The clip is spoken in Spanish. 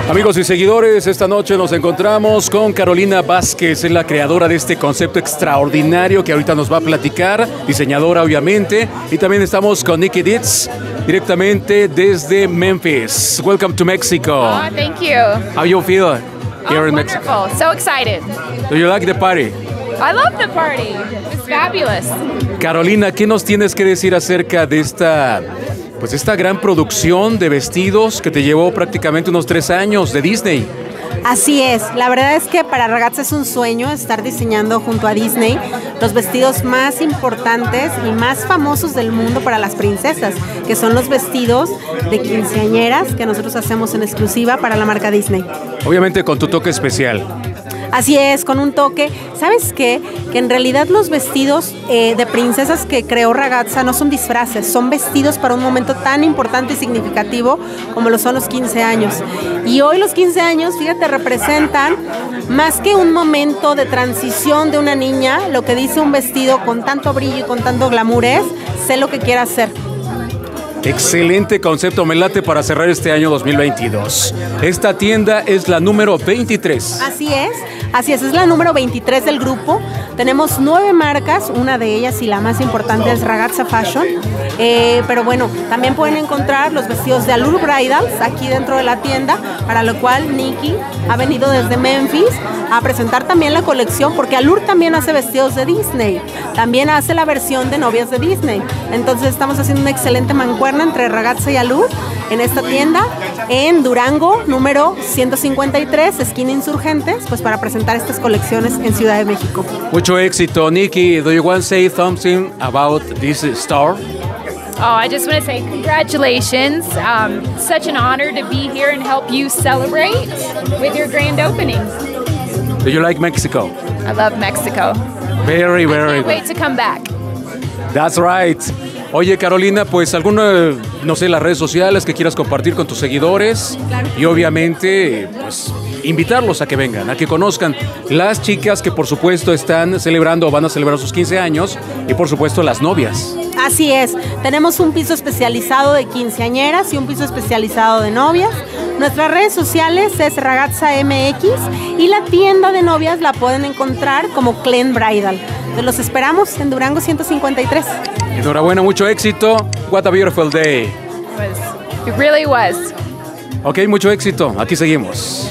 Amigos y seguidores, esta noche nos encontramos con Carolina Vázquez, es la creadora de este concepto extraordinario que ahorita nos va a platicar, diseñadora obviamente, y también estamos con Nikki Dietz, directamente desde Memphis. Welcome to Mexico. Oh, thank you. How you feel here in Mexico? Wonderful. So excited. Do you like the party? I love the party. It's fabulous. Carolina, ¿qué nos tienes que decir acerca de esta gran producción de vestidos que te llevó prácticamente unos 3 años de Disney? Así es, la verdad es que para Ragazza es un sueño estar diseñando junto a Disney los vestidos más importantes y más famosos del mundo para las princesas, que son los vestidos de quinceañeras que nosotros hacemos en exclusiva para la marca Disney. Obviamente con tu toque especial. Así es, con un toque. ¿Sabes qué? Que en realidad los vestidos de princesas que creó Ragazza no son disfraces, son vestidos para un momento tan importante y significativo como lo son los 15 años. Y hoy los 15 años, fíjate, representan más que un momento de transición de una niña, lo que dice un vestido con tanto brillo y con tanto glamour es, sé lo que quiera hacer. Excelente concepto, me late para cerrar este año 2022. Esta tienda es la número 23. Así es la número 23 del grupo. Tenemos 9 marcas, una de ellas y la más importante es Ragazza Fashion. Pero bueno, también pueden encontrar los vestidos de Allure Bridals aquí dentro de la tienda, para lo cual Nikki ha venido desde Memphis a presentar también la colección, porque Allure también hace vestidos de Disney, también hace la versión de novias de Disney. Entonces estamos haciendo una excelente mancuerna entre Ragazza y Allure en esta tienda en Durango, número 153, esquina Insurgentes, pues para presentar estas colecciones en Ciudad de México. Mucho éxito, Nikki. Do you want to say something about this store? Oh, I just want to say congratulations. Such an honor to be here and help you celebrate with your grand opening. Do you like Mexico? I love Mexico. Very, very Can't good. wait to come back. That's right. Oye, Carolina, pues alguna, no sé, las redes sociales que quieras compartir con tus seguidores y obviamente, pues invitarlos a que vengan, a que conozcan las chicas que por supuesto están celebrando o van a celebrar sus 15 años y por supuesto las novias. Así es, tenemos un piso especializado de quinceañeras y un piso especializado de novias. Nuestras redes sociales es Ragazza MX y la tienda de novias la pueden encontrar como Clen Bridal. Los esperamos en Durango 153. Enhorabuena, mucho éxito. What a beautiful day. It really was. Ok, mucho éxito. Aquí seguimos.